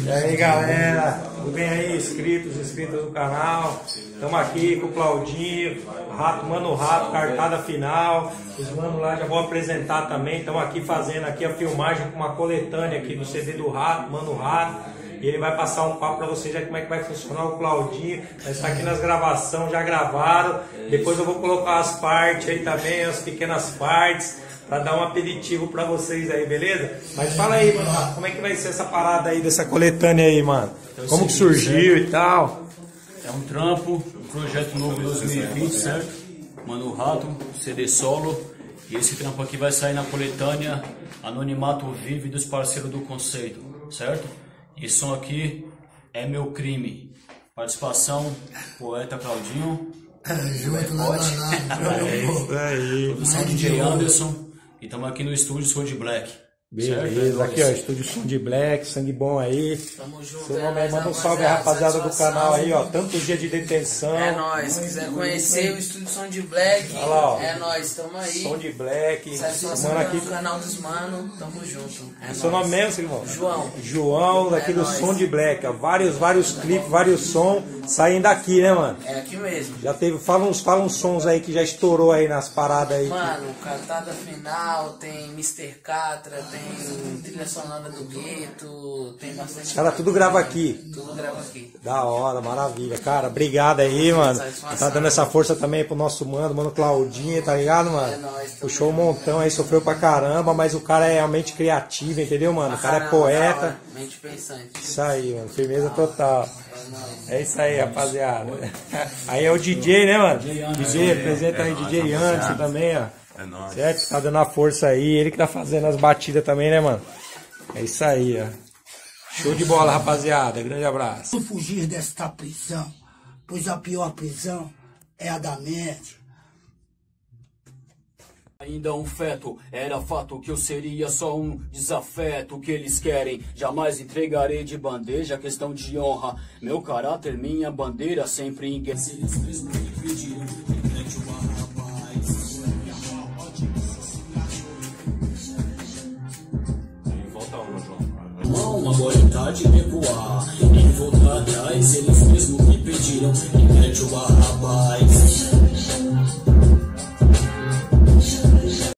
E aí galera, tudo bem aí? Inscritos do canal. Estamos aqui com o Claudinho, Mano Rato, cartada final. Os manos lá já vou apresentar também. Estamos aqui fazendo aqui a filmagem com uma coletânea aqui do CD do Rato, Mano Rato. E ele vai passar um papo para vocês já como é que vai funcionar o Claudinho. Nós está aqui nas gravações, já gravaram. Depois eu vou colocar as partes aí também, as pequenas partes, para dar um aperitivo para vocês aí, beleza? Mas fala aí, mano, como é que vai ser essa parada aí dessa coletânea aí, mano? Então, como que surgiu e tal? É um trampo, um projeto novo em 2020, certo? Mano Rato, CD solo. E esse trampo aqui vai sair na coletânea Anonimato Vive dos parceiros do Conceito, certo? E som aqui é Meu Crime. Participação, poeta Claudinho. Junto lá na É isso aí. Produção DJ Anderson. E estamos aqui no estúdio Sound Black. Beleza, certo? aqui ó, estúdio Sound Black, sangue bom aí. Tamo junto, Seu nome aí, manda um salve à rapaziada do canal aí, ó. Tantos dias de detenção. É nóis, se quiser conhecer o estúdio Sound Black, Olha lá, ó. é nóis, tamo aí. Sound Black. Satisfação Mano aqui. no canal dos mano, tamo junto. É Seu nóis. nome mesmo, irmão? João. João, daqui É do nóis. Sound Black, ó. Vários clipes, vários sons saindo daqui, né, mano? É aqui mesmo. Já teve, fala uns sons aí que já estourou aí nas paradas aí. Mano, Cartada Final, tem Mr. Catra, tem trilha sonora do Gueto, tem bastante. Os caras tudo grava aqui. Tudo grava aqui. Da hora, maravilha. Cara, obrigado aí, mano. Tá dando essa força também pro nosso mano Claudinho, tá ligado, mano? É nóis, Puxou um montão aí, sofreu pra caramba, mas o cara é realmente criativo, entendeu, mano? O cara é Caramba, da poeta. hora, mente pensante. Isso aí, mano. Firmeza total. É nóis. É isso aí, rapaziada. Aí é o DJ, né, mano? DJ, apresenta aí DJ Anderson também, ó. É nóis. Certo? Tá dando a força aí. Ele que tá fazendo as batidas também, né, mano? É isso aí, ó. Show de bola, rapaziada. Grande abraço. Não fugir desta prisão, pois a pior prisão é a da mente. Ainda um feto, era fato que eu seria só um desafeto que eles querem. Jamais entregarei de bandeja, questão de honra. Meu caráter, minha bandeira, sempre em guerra. Mão, agora é tarde de recuar. Nem voltar atrás, eles mesmos me pediram. E mete o rapaz.